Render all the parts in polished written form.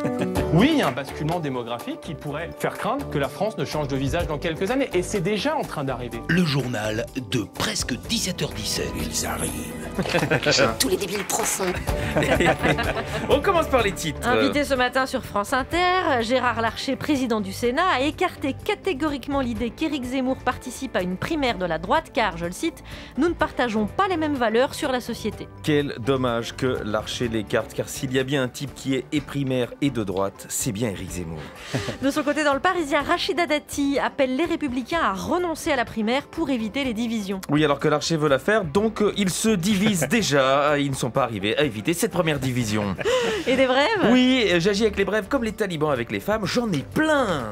Oui, il y a un basculement démographique qui pourrait faire craindre que la France ne change de visage dans quelques années. Et c'est déjà en train d'arriver. Le journal de presque 17h17. Ils arrivent. Tous les débiles profonds. On commence par les titres. Invité ce matin sur France Inter, Gérard Larcher, président du Sénat, a écarté catégoriquement l'idée qu'Éric Zemmour participe à une primaire de la droite car, je le cite, « Nous ne partageons pas les mêmes valeurs sur la société ». Quel dommage que Larcher l'écarte, car s'il y a bien un type qui est et primaire et de droite, c'est bien Éric Zemmour. De son côté, dans le Parisien, Rachida Dati appelle les Républicains à renoncer à la primaire pour éviter les divisions. Oui, alors que Larcher veut la faire, donc ils se divisent déjà. Ils ne sont pas arrivés à éviter cette première division. Et des brèves ? Oui, j'agis avec les brèves comme les talibans avec les femmes, j'en ai plein.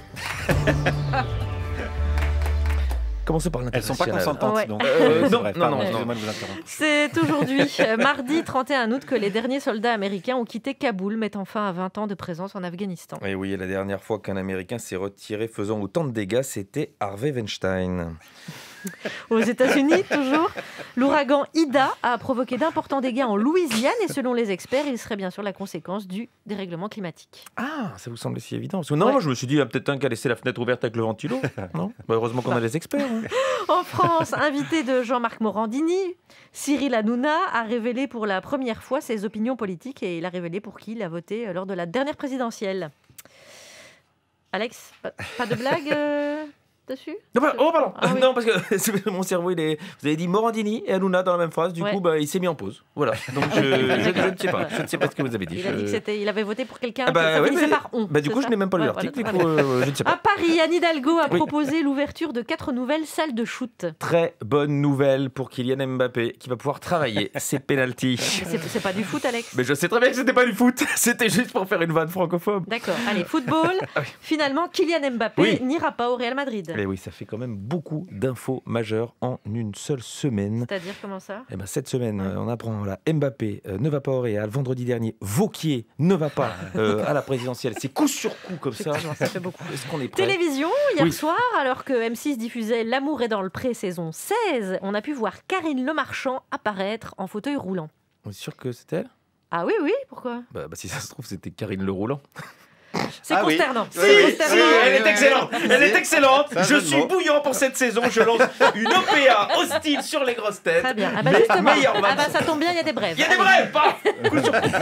Commencez par Elles sont pas l'international. consentantes, Ouais. donc. non, Bref, non, pardon, non, excusez-moi de vous interrompre. C'est aujourd'hui, mardi 31 août, que les derniers soldats américains ont quitté Kaboul, mettant fin à 20 ans de présence en Afghanistan. Et oui, la dernière fois qu'un Américain s'est retiré faisant autant de dégâts, c'était Harvey Weinstein. Aux États-Unis, toujours, l'ouragan Ida a provoqué d'importants dégâts en Louisiane et selon les experts, il serait bien sûr la conséquence du dérèglement climatique. Ah, ça vous semble si évident? Parce que non, Ouais. moi je me suis dit, il y a peut-être un qui a laissé la fenêtre ouverte avec le ventilo. Non, bah, heureusement qu'on a les experts. Hein. En France, invité de Jean-Marc Morandini, Cyril Hanouna a révélé pour la première fois ses opinions politiques et il a révélé pour qui il a voté lors de la dernière présidentielle. Alex, pas de blague dessus? Non, pardon. Ah oui. Non, parce que mon cerveau, il est. Vous avez dit Morandini et Hanouna dans la même phrase. Du Ouais. coup, bah, il s'est mis en pause. Voilà. Donc je ne sais pas. Je ne sais pas ce que vous avez dit. Il a dit que il avait voté pour quelqu'un Ah bah, qui oui, finissait mais- par on. Bah, du coup, c'est je ça n'ai même pas lu Ouais, l'article. voilà, Du coup, je ne sais À pas. Paris, Anne Hidalgo a Oui. proposé l'ouverture de 4 nouvelles salles de shoot. Très bonne nouvelle pour Kylian Mbappé qui va pouvoir travailler ses pénaltys. C'est pas du foot, Alex. Mais je sais très bien que c'était pas du foot. C'était juste pour faire une vanne francophobe. D'accord. Allez, football. Finalement, Kylian Mbappé Oui. n'ira pas au Real Madrid. Et oui, ça fait quand même beaucoup d'infos majeures en une seule semaine. C'est-à-dire comment ça? Eh ben, cette semaine, on apprend là, Mbappé ne va pas au Real. Vendredi dernier, Vauquier ne va pas à la présidentielle. C'est coup sur coup comme ça. Ça fait beaucoup. Est-ce qu'on est prêt? Télévision, hier Oui. soir, alors que M6 diffusait L'amour est dans le pré saison 16, on a pu voir Karine Lemarchand apparaître en fauteuil roulant. On est sûr que c'était elle? Ah oui, oui, pourquoi? Bah, si ça se trouve, c'était Karine Le Roulant. C'est Ah oui. consternant. Oui, C'est oui, consternant. oui, Elle est excellente. Elle est excellente. C'est un Je jeu de suis mots. bouillant pour cette saison. Je lance une OPA hostile sur les grosses têtes. Très bien. Ah bah Les justement, meilleures ah vannes. bah ça tombe bien, il y a des brèves. Il y a des brèves, paf. Coup sur coup.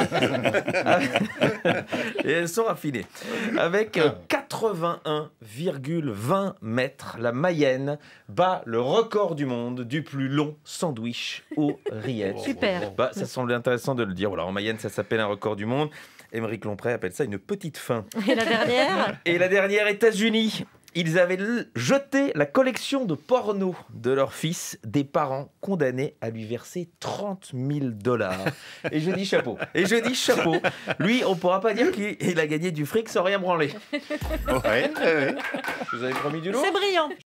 Et elles sont raffinées. Avec 81,20 mètres, la Mayenne bat le record du monde du plus long sandwich aux rillettes. Super. Bah, ça semblait intéressant de le dire. Voilà, en Mayenne, ça s'appelle un record du monde. Émeric Lompré appelle ça une petite fin. Et la dernière? Et la dernière, États-Unis. Ils avaient jeté la collection de porno de leur fils, des parents condamnés à lui verser 30 000 $. Et je dis chapeau. Et je dis chapeau. Lui, on pourra pas dire qu'il a gagné du fric sans rien branler. Ouais, ouais, ouais. Vous avez promis du lot? C'est brillant.